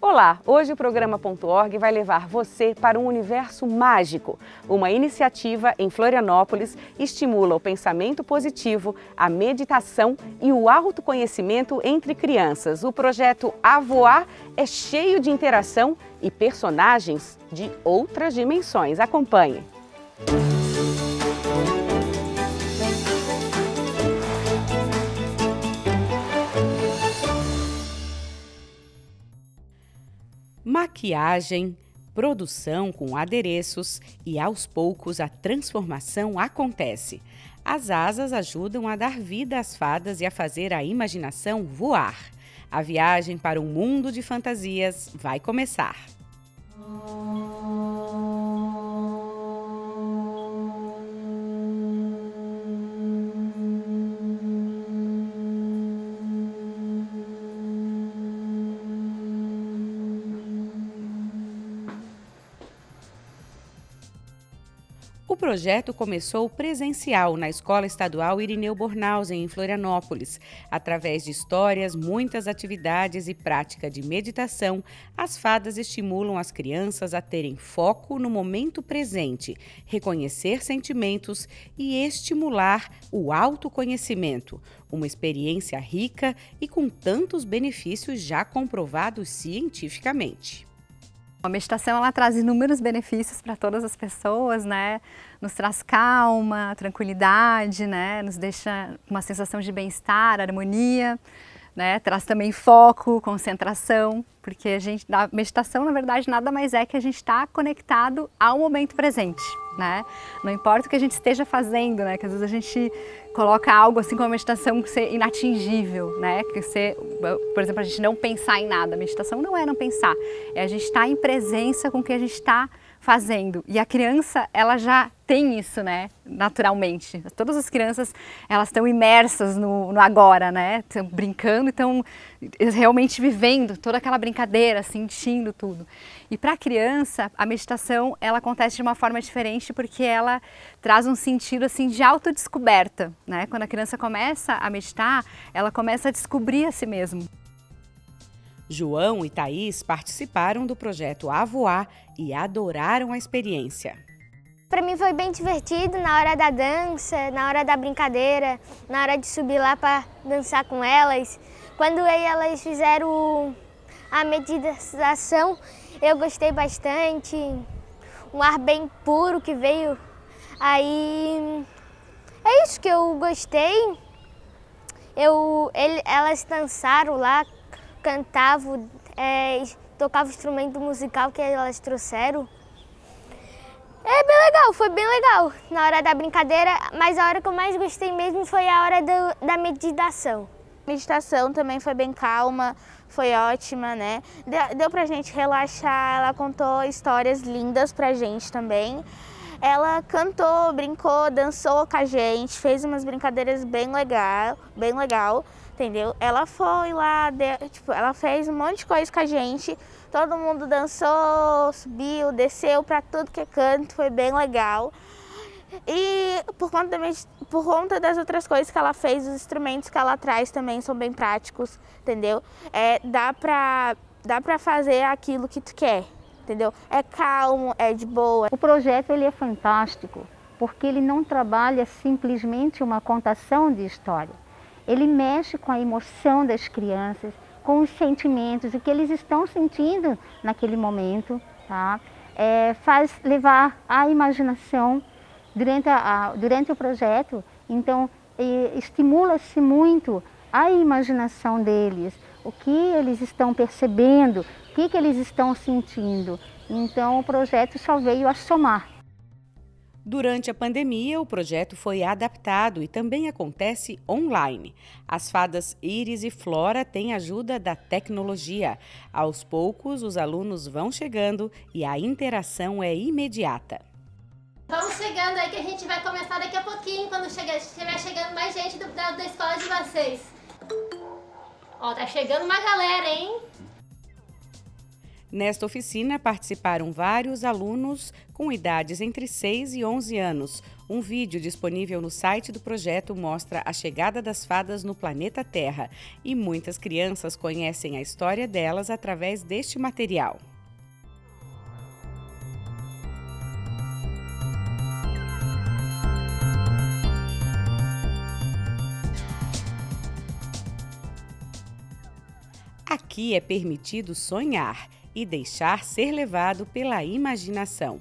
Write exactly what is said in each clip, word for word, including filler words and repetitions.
Olá, hoje o programa ponto org vai levar você para um universo mágico. Uma iniciativa em Florianópolis estimula o pensamento positivo, a meditação e o autoconhecimento entre crianças. O projeto A Voar é cheio de interação e personagens de outras dimensões. Acompanhe! Maquiagem, produção com adereços e aos poucos a transformação acontece. As asas ajudam a dar vida às fadas e a fazer a imaginação voar. A viagem para um mundo de fantasias vai começar. O projeto começou presencial na Escola Estadual Irineu Bornhausen, em Florianópolis. Através de histórias, muitas atividades e prática de meditação, as fadas estimulam as crianças a terem foco no momento presente, reconhecer sentimentos e estimular o autoconhecimento. Uma experiência rica e com tantos benefícios já comprovados cientificamente. A meditação ela traz inúmeros benefícios para todas as pessoas, né? Nos traz calma, tranquilidade, né? Nos deixa uma sensação de bem-estar, harmonia, né? Traz também foco, concentração, porque a gente, a meditação na verdade nada mais é que a gente estar conectado ao momento presente, né? Não importa o que a gente esteja fazendo, né? Que às vezes a gente coloca algo assim como a meditação ser inatingível, né? Que ser, por exemplo, a gente não pensar em nada. A meditação não é não pensar, é a gente estar em presença com o que a gente está fazendo. E a criança, ela já tem isso, né? Naturalmente. Todas as crianças, elas estão imersas no, no agora, né? Estão brincando, estão realmente vivendo toda aquela brincadeira, sentindo tudo. E para a criança, a meditação, ela acontece de uma forma diferente porque ela traz um sentido assim de autodescoberta, né? Quando a criança começa a meditar, ela começa a descobrir a si mesma. João e Thaís participaram do projeto A Voar e adoraram a experiência. Para mim foi bem divertido na hora da dança, na hora da brincadeira, na hora de subir lá para dançar com elas. Quando elas fizeram a meditação, eu gostei bastante. Um ar bem puro que veio. Aí é isso que eu gostei. Eu, ele, elas dançaram lá, cantavam, é, tocavam o instrumento musical que elas trouxeram. É bem legal, foi bem legal na hora da brincadeira, mas a hora que eu mais gostei mesmo foi a hora do, da meditação. A meditação também foi bem calma, foi ótima, né? Deu, deu pra gente relaxar, ela contou histórias lindas pra gente também. Ela cantou, brincou, dançou com a gente, fez umas brincadeiras bem legal, bem legal, entendeu? Ela foi lá, deu, tipo, ela fez um monte de coisa com a gente, todo mundo dançou, subiu, desceu pra tudo que é canto, foi bem legal. E por conta, também, por conta das outras coisas que ela fez, os instrumentos que ela traz também são bem práticos, entendeu? É, dá pra, dá pra fazer aquilo que tu quer, entendeu? É calmo, é de boa. O projeto ele é fantástico, porque ele não trabalha simplesmente uma contação de história. Ele mexe com a emoção das crianças, com os sentimentos, o que eles estão sentindo naquele momento, tá? É, faz levar a imaginação durante, a, durante o projeto, então estimula-se muito a imaginação deles, o que eles estão percebendo, o que, que eles estão sentindo. Então o projeto só veio a somar. Durante a pandemia, o projeto foi adaptado e também acontece online. As fadas Iris e Flora têm ajuda da tecnologia. Aos poucos, os alunos vão chegando e a interação é imediata. Vamos chegando aí que a gente vai começar daqui a pouquinho, quando chegar, estiver chegando mais gente do, da, da escola de vocês. Ó, tá chegando uma galera, hein? Nesta oficina participaram vários alunos com idades entre seis e onze anos. Um vídeo disponível no site do projeto mostra a chegada das fadas no planeta Terra e muitas crianças conhecem a história delas através deste material. Aqui é permitido sonhar e deixar ser levado pela imaginação.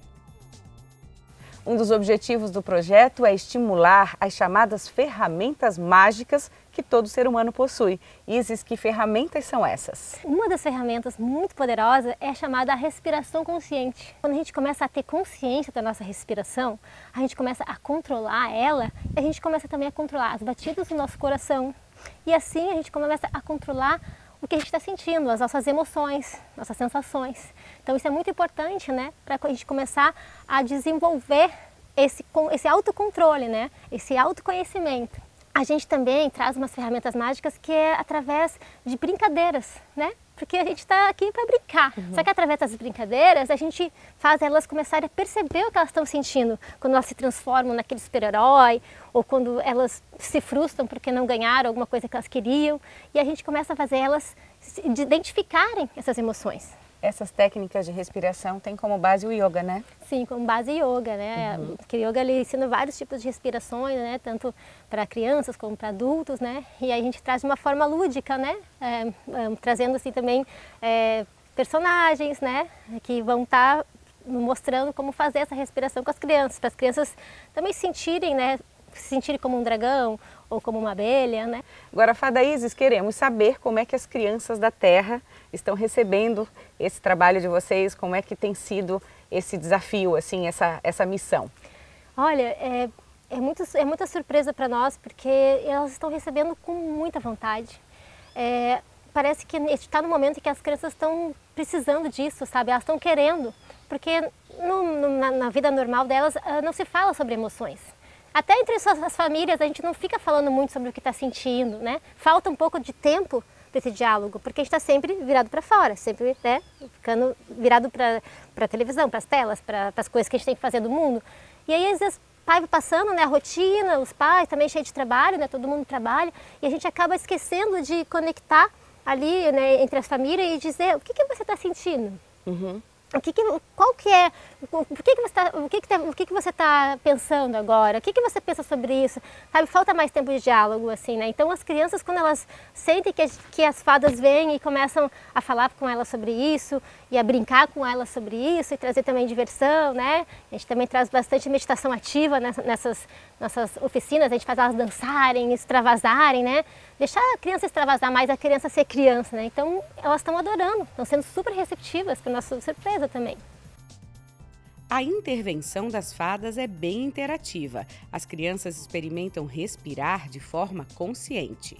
Um dos objetivos do projeto é estimular as chamadas ferramentas mágicas que todo ser humano possui. Isis, que ferramentas são essas? Uma das ferramentas muito poderosas é a chamada respiração consciente. Quando a gente começa a ter consciência da nossa respiração, a gente começa a controlar ela e a gente começa também a controlar as batidas do nosso coração. E assim a gente começa a controlar o que a gente está sentindo, as nossas emoções, nossas sensações. Então isso é muito importante, né, para a gente começar a desenvolver esse, esse autocontrole, né, esse autoconhecimento. A gente também traz umas ferramentas mágicas que é através de brincadeiras, né? Porque a gente está aqui para brincar. Uhum. Só que através das brincadeiras a gente faz elas começarem a perceber o que elas estão sentindo quando elas se transformam naquele super-herói ou quando elas se frustram porque não ganharam alguma coisa que elas queriam. E a gente começa a fazer elas identificarem essas emoções. Essas técnicas de respiração têm como base o yoga, né? Sim, como base yoga, né? Uhum. Porque o yoga ele ensina vários tipos de respirações, né? Tanto para crianças como para adultos, né? E aí a gente traz de uma forma lúdica, né? É, é, trazendo assim também é, personagens, né? Que vão estar tá mostrando como fazer essa respiração com as crianças, para as crianças também sentirem, né? Se sentirem como um dragão ou como uma abelha, né? Agora, Fada Isis, queremos saber como é que as crianças da Terra estão recebendo esse trabalho de vocês, como é que tem sido esse desafio, assim, essa, essa missão? Olha, é, é, muito, é muita surpresa para nós, porque elas estão recebendo com muita vontade. É, parece que está no momento em que as crianças estão precisando disso, sabe? Elas estão querendo, porque no, no, na, na vida normal delas não se fala sobre emoções. Até entre as famílias a gente não fica falando muito sobre o que está sentindo, né? Falta um pouco de tempo para esse diálogo, porque a gente está sempre virado para fora, sempre, né, ficando virado para a televisão, para as telas, para as coisas que a gente tem que fazer do mundo. E aí às vezes o pai vai passando, né, a rotina, os pais também cheios de trabalho, né, todo mundo trabalha, e a gente acaba esquecendo de conectar ali, né, entre as famílias e dizer o que, que você está sentindo. Uhum. O que que, qual que é, o que que você está, o que que, o que que você tá pensando agora? O que que você pensa sobre isso? Sabe, falta mais tempo de diálogo, assim, né? Então as crianças, quando elas sentem que, que as fadas vêm e começam a falar com elas sobre isso e a brincar com elas sobre isso e trazer também diversão, né? A gente também traz bastante meditação ativa nessas nossas oficinas, a gente faz elas dançarem, extravasarem, né? Deixar a criança extravasar mais, a criança ser criança, né? Então elas estão adorando, estão sendo super receptivas, para nossa surpresa também. A intervenção das fadas é bem interativa. As crianças experimentam respirar de forma consciente.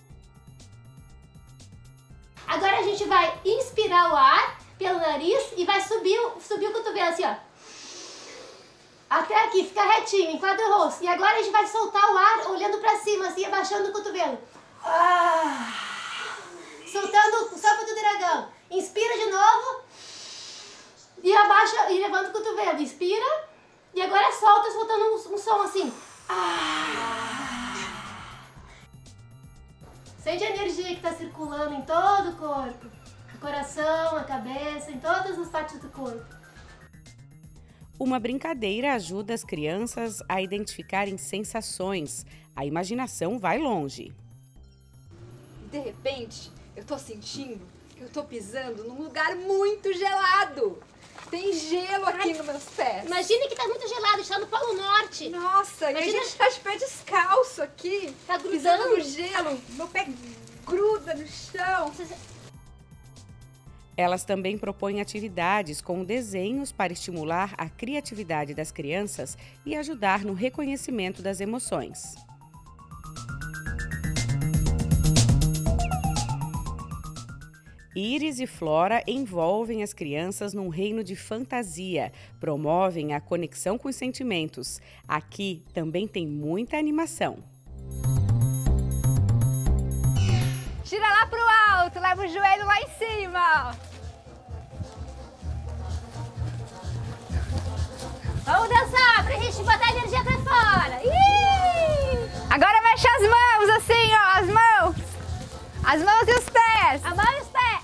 Agora a gente vai inspirar o ar pelo nariz e vai subir, subir o cotovelo assim, ó. Até aqui, fica retinho, enquadra o rosto. E agora a gente vai soltar o ar olhando pra cima, assim, abaixando o cotovelo. Ah. Soltando o sopro do dragão. Inspira de novo. E abaixa e levanta o cotovelo. Inspira. E agora solta, soltando um, um som assim. Ah. Sente a energia que está circulando em todo o corpo. O coração, a cabeça, em todas as partes do corpo. Uma brincadeira ajuda as crianças a identificarem sensações. A imaginação vai longe. De repente, eu tô sentindo que eu tô pisando num lugar muito gelado. Tem gelo aqui nos meus pés. Imagina que tá muito gelado, está no Polo Norte. Nossa, imagina... e a gente tá de pé descalço aqui. Tá grudando. Pisando no gelo, meu pé gruda no chão. Elas também propõem atividades com desenhos para estimular a criatividade das crianças e ajudar no reconhecimento das emoções. Iris e Flora envolvem as crianças num reino de fantasia, promovem a conexão com os sentimentos. Aqui também tem muita animação. Gira lá pro alto, leva o joelho lá em cima. Vamos dançar pra gente botar a energia pra fora. Vambora! Ih! Agora mexe as mãos, assim, ó, as mãos. As mãos e os pés. A mão e os pés.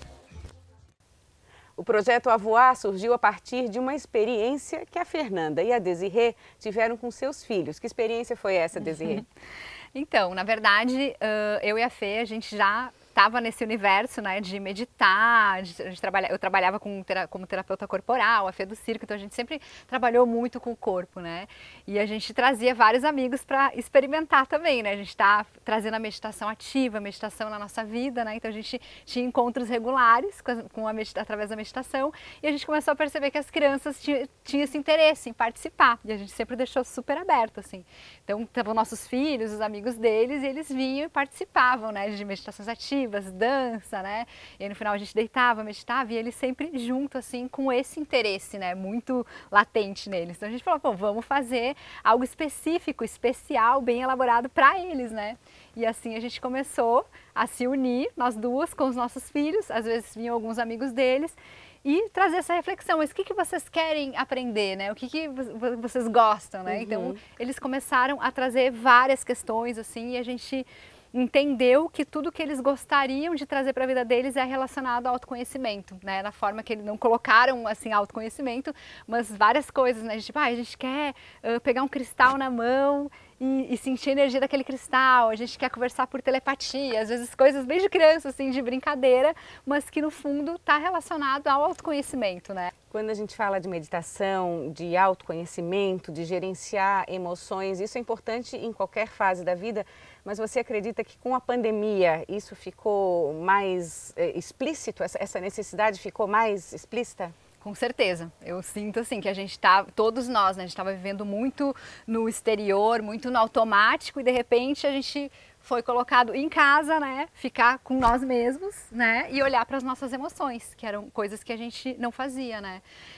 O projeto A Voar surgiu a partir de uma experiência que a Fernanda e a Desirê tiveram com seus filhos. Que experiência foi essa, Desirê? Então, na verdade, eu e a Fê, a gente já estava nesse universo, né, de meditar, de, de trabalhar, eu trabalhava com, como terapeuta corporal, a Fê do circo, então a gente sempre trabalhou muito com o corpo, né, e a gente trazia vários amigos para experimentar também, né, a gente está trazendo a meditação ativa, a meditação na nossa vida, né, então a gente tinha encontros regulares com a, com a medita, através da meditação, e a gente começou a perceber que as crianças tinham, tinham esse interesse em participar, e a gente sempre deixou super aberto, assim, então estavam nossos filhos, os amigos deles, e eles vinham e participavam, né, de meditações ativas, dança, né? E aí no final a gente deitava, meditava e eles sempre junto, assim, com esse interesse, né? Muito latente neles. Então a gente falou, pô, vamos fazer algo específico, especial, bem elaborado para eles, né? E assim a gente começou a se unir, nós duas, com os nossos filhos, às vezes vinham alguns amigos deles, e trazer essa reflexão, mas o que, que vocês querem aprender, né? O que, que vocês gostam, né? Uhum. Então eles começaram a trazer várias questões, assim, e a gente entendeu que tudo que eles gostariam de trazer para a vida deles é relacionado ao autoconhecimento, né? Na forma que eles não colocaram, assim, autoconhecimento, mas várias coisas, né? Tipo, ah, a gente quer uh, pegar um cristal na mão e, e sentir a energia daquele cristal, a gente quer conversar por telepatia, às vezes coisas bem de criança, assim, de brincadeira, mas que no fundo está relacionado ao autoconhecimento, né? Quando a gente fala de meditação, de autoconhecimento, de gerenciar emoções, isso é importante em qualquer fase da vida, mas você acredita que com a pandemia isso ficou mais é, explícito, essa, essa necessidade ficou mais explícita? Com certeza, eu sinto assim que a gente tá, todos nós, né, a gente estava vivendo muito no exterior, muito no automático e de repente a gente foi colocado em casa, né, ficar com nós mesmos, né, e olhar para as nossas emoções, que eram coisas que a gente não fazia, né.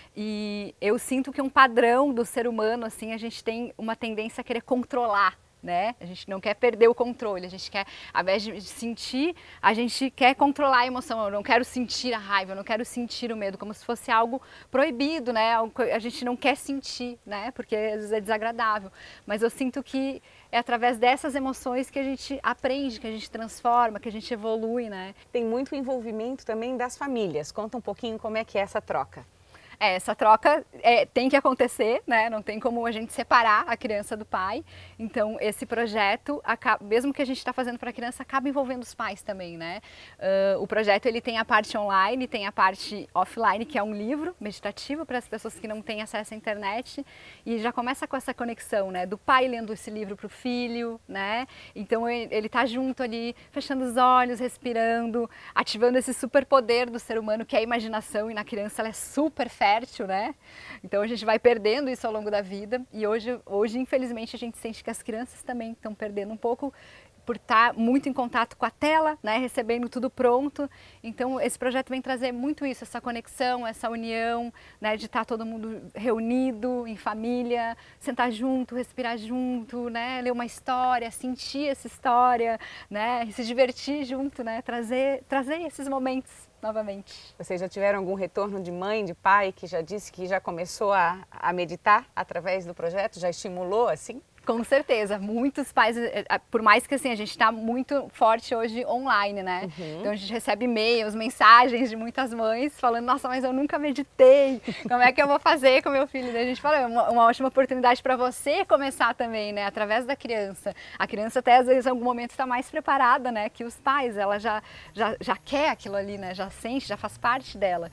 E eu sinto que um padrão do ser humano, assim, a gente tem uma tendência a querer controlar, né? A gente não quer perder o controle, a gente quer, ao invés de sentir, a gente quer controlar a emoção. Eu não quero sentir a raiva, eu não quero sentir o medo, como se fosse algo proibido, né? A gente não quer sentir, né? Porque às vezes é desagradável. Mas eu sinto que é através dessas emoções que a gente aprende, que a gente transforma, que a gente evolui, né? Tem muito envolvimento também das famílias. Conta um pouquinho como é que é essa troca. É, essa troca é, tem que acontecer, né? Não tem como a gente separar a criança do pai. Então, esse projeto, acaba, mesmo que a gente está fazendo para a criança, acaba envolvendo os pais também, né? Uh, o projeto ele tem a parte online, tem a parte offline, que é um livro meditativo para as pessoas que não têm acesso à internet. E já começa com essa conexão, né? Do pai lendo esse livro para o filho, né? Então, ele está junto ali, fechando os olhos, respirando, ativando esse superpoder do ser humano, que é a imaginação. E na criança ela é super fértil. Fértil, né? Então a gente vai perdendo isso ao longo da vida e hoje, hoje infelizmente a gente sente que as crianças também estão perdendo um pouco por estar muito em contato com a tela, né? Recebendo tudo pronto. Então esse projeto vem trazer muito isso, essa conexão, essa união, né? De estar todo mundo reunido em família, sentar junto, respirar junto, né? Ler uma história, sentir essa história, né? Se divertir junto, né? Trazer, trazer esses momentos novamente. Vocês já tiveram algum retorno de mãe, de pai, que já disse que já começou a, a meditar através do projeto? Já estimulou assim? Com certeza, muitos pais, por mais que assim, a gente está muito forte hoje online, né? Uhum. Então a gente recebe e-mails, mensagens de muitas mães falando, nossa, mas eu nunca meditei, como é que eu vou fazer com meu filho? E a gente fala, é uma, uma ótima oportunidade para você começar também, né? Através da criança. A criança até às vezes em algum momento está mais preparada, né? Que os pais, ela já, já, já quer aquilo ali, né? Já sente, já faz parte dela.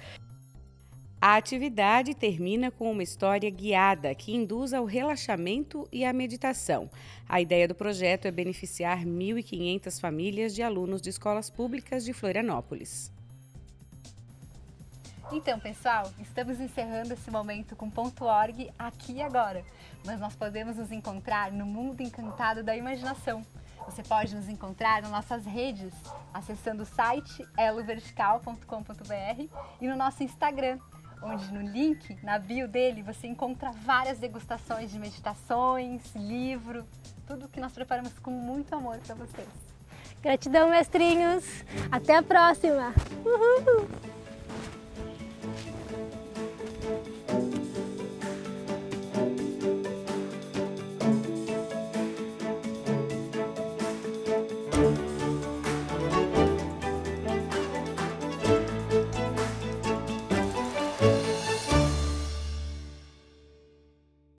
A atividade termina com uma história guiada que induz ao relaxamento e à meditação. A ideia do projeto é beneficiar mil e quinhentas famílias de alunos de escolas públicas de Florianópolis. Então, pessoal, estamos encerrando esse momento com ponto org aqui e agora, mas nós podemos nos encontrar no mundo encantado da imaginação. Você pode nos encontrar nas nossas redes, acessando o site elo vertical ponto com ponto br e no nosso Instagram, onde no link, na bio dele, você encontra várias degustações de meditações, livro, tudo que nós preparamos com muito amor para vocês. Gratidão, mestrinhos! Até a próxima! Uhul.